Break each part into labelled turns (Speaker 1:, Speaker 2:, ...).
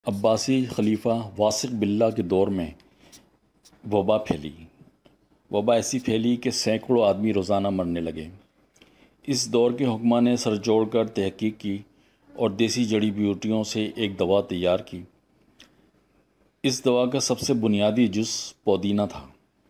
Speaker 1: عباسی خلیفہ واثق باللہ کے دور میں وبا پھیلی۔ وبا ایسی پھیلی کہ سینکڑوں آدمی روزانہ مرنے لگے۔ اس دور کے حکماں نے سر جوڑ کر تحقیق کی اور دیسی جڑی بوٹیوں سے ایک دوا تیار کی۔ اس دوا کا سب سے بنیادی جز پودینہ تھا۔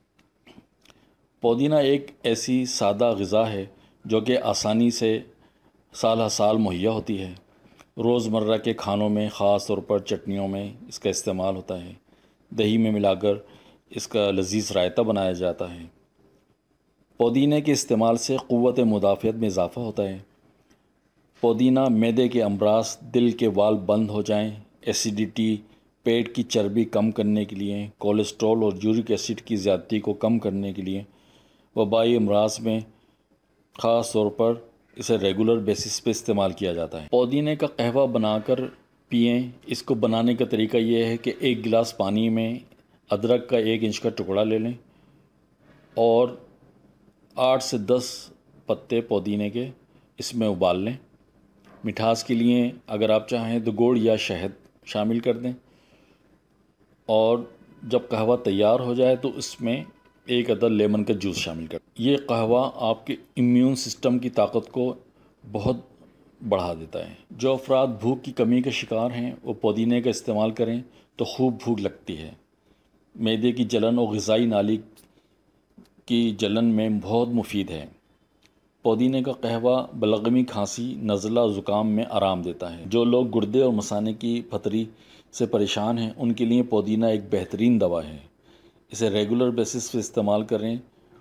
Speaker 1: پودینہ ایک ایسی سادہ غذا ہے جو کہ آسانی سے سال ہر سال مہیا ہوتی ہے۔ روزمرہ کے کھانوں میں، خاص طور پر چٹنیوں میں اس کا استعمال ہوتا ہے۔ دہی میں ملا کر اس کا لذیذ رائتہ بنایا جاتا ہے۔ پودینے کے استعمال سے قوت مدافعت میں اضافہ ہوتا ہے۔ پودینہ معدے کے امراض، دل کے وال بند ہو جائیں، ایسیڈیٹی، پیٹ کی چربی کم کرنے کے لیے، کولیسٹرول اور یورک ایسڈ کی زیادتی کو کم کرنے کے لیے، وبائی امراض میں خاص طور پر اسے ریگولر بیسس پہ استعمال کیا جاتا ہے۔ پودینے کا قہوہ بنا کر پئیں۔ اس کو بنانے کا طریقہ یہ ہے کہ ایک گلاس پانی میں ادرک کا 1 انچ کا ٹکڑا لے لیں اور 8 سے 10 پتے پودینے کے اس میں ابال لیں۔ مٹھاس کے لیے اگر آپ چاہیں تو گڑ یا شہد شامل کر دیں، اور جب قہوہ تیار ہو جائے تو اس میں 1 عدد لیمن کا جوس شامل کر دیں۔ یہ قہوہ آپ کے امیون سسٹم کی طاقت کو بہت بڑھا دیتا ہے۔ جو افراد بھوک کی کمی کا شکار ہیں وہ پودینے کا استعمال کریں تو خوب بھوک لگتی ہے۔ معدے کی جلن اور غذائی نالی کی جلن میں بہت مفید ہے۔ پودینے کا قہوہ بلغمی کھانسی، نزلہ اور زکام میں آرام دیتا ہے۔ جو لوگ گردے اور مثانے کی پتھری سے پریشان ہیں ان کے لیے پودینہ ایک بہترین دوا ہے۔ اسے ریگولر بیسس پہ استعمال کریں،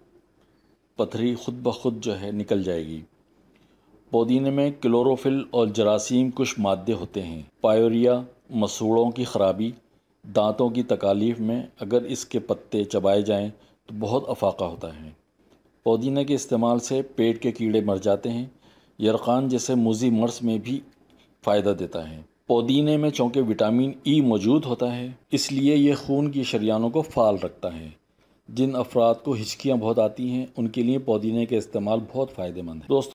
Speaker 1: پتھری خود بخود نکل جائے گی۔ پودینے میں کلوروفل اور جراثیم کش مادے ہوتے ہیں۔ پائوریا، مسوڑوں کی خرابی، دانتوں کی تکالیف میں اگر اس کے پتے چبائے جائیں تو بہت افاقہ ہوتا ہے۔ پودینے کے استعمال سے پیٹ کے کیڑے مر جاتے ہیں۔ یرقان جیسے موذی مرض میں بھی فائدہ دیتا ہے۔ پودینے میں چونکہ وٹامن ای موجود ہوتا ہے، اس لیے یہ خون کی شریانوں کو فعال رکھتا ہے۔ جن افراد کو ہچکیاں بہت آتی ہیں ان کے لیے پودینے کا استعمال بہت فائدہ مند ہے۔ دوستو